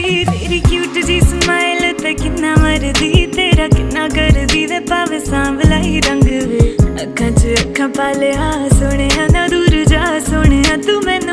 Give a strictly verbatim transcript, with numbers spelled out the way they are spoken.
तेरी क्यूट जी स्माइल ते किन्ना मरदी तेरा किन्ना करदी वे पावे सांवला ही रंग वे अखां च अखां पा लिया सोहणिया ना दूर जा सोहणिया तू मैनू